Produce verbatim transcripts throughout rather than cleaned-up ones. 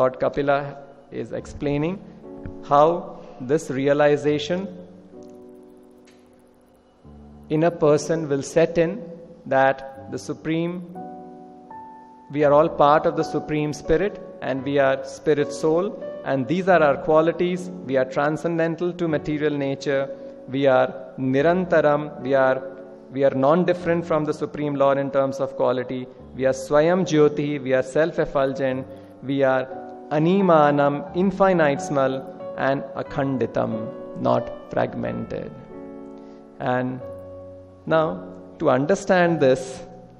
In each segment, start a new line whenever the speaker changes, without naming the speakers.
Lord Kapila is explaining how this realization in a person will set in, that the Supreme, we are all part of the Supreme Spirit, and we are Spirit Soul, and these are our qualities. We are transcendental to material nature. We are Nirantaram. We are we are non-different from the Supreme Lord in terms of quality. We are Swayam Jyoti. We are self-effulgent. We are Animanam, infinitesimal, and Akhanditam, not fragmented. And now, to understand this,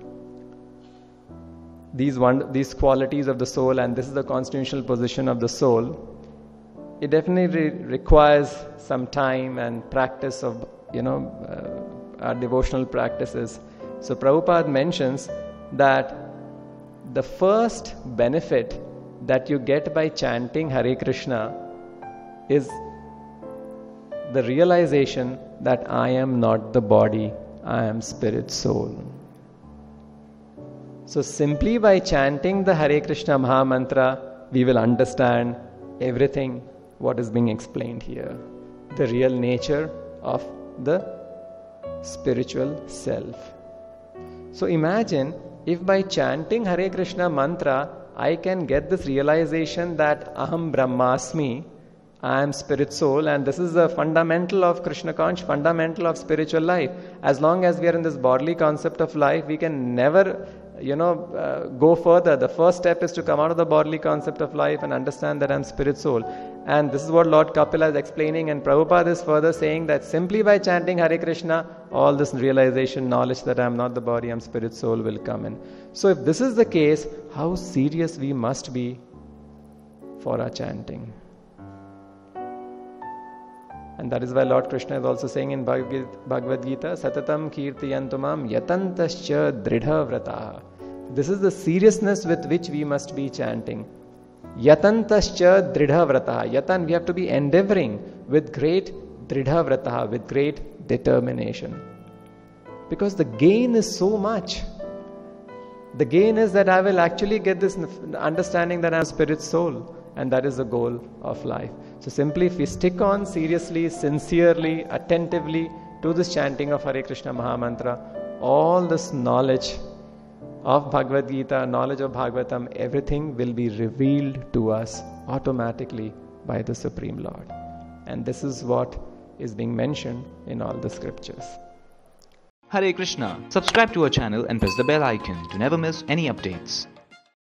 these one, these qualities of the soul, and this is the constitutional position of the soul, it definitely requires some time and practice of, you know, uh, our devotional practices. So Prabhupada mentions that the first benefit that you get by chanting Hare Krishna is the realization that I am not the body, I am spirit soul. So simply by chanting the Hare Krishna Maha Mantra, we will understand everything what is being explained here. The real nature of the spiritual self. So imagine if by chanting Hare Krishna Mantra, I can get this realization that Aham Brahmasmi, I am spirit soul, and this is the fundamental of Krishna consciousness, fundamental of spiritual life. As long as we are in this bodily concept of life, we can never, you know, uh, go further. The first step is to come out of the bodily concept of life and understand that I am spirit soul. And this is what Lord Kapila is explaining, and Prabhupada is further saying that simply by chanting Hare Krishna, all this realization, knowledge that I am not the body, I am spirit soul will come in. So if this is the case, how serious we must be for our chanting. And that is why Lord Krishna is also saying in Bhagavad Gita, Satatam kirtiyantumam yatantascha dridha vrataha. This is the seriousness with which we must be chanting. Yatantascha dridha vrataha. Yatan, we have to be endeavoring with great dridha vrataha, with great determination. Because the gain is so much. The gain is that I will actually get this understanding that I am spirit soul. And that is the goal of life. So simply if we stick on seriously, sincerely, attentively to this chanting of Hare Krishna Maha Mantra, all this knowledge of Bhagavad Gita, knowledge of Bhagavatam, everything will be revealed to us automatically by the Supreme Lord. And this is what is being mentioned in all the scriptures.
Hare Krishna. Subscribe to our channel and press the bell icon to never miss any updates.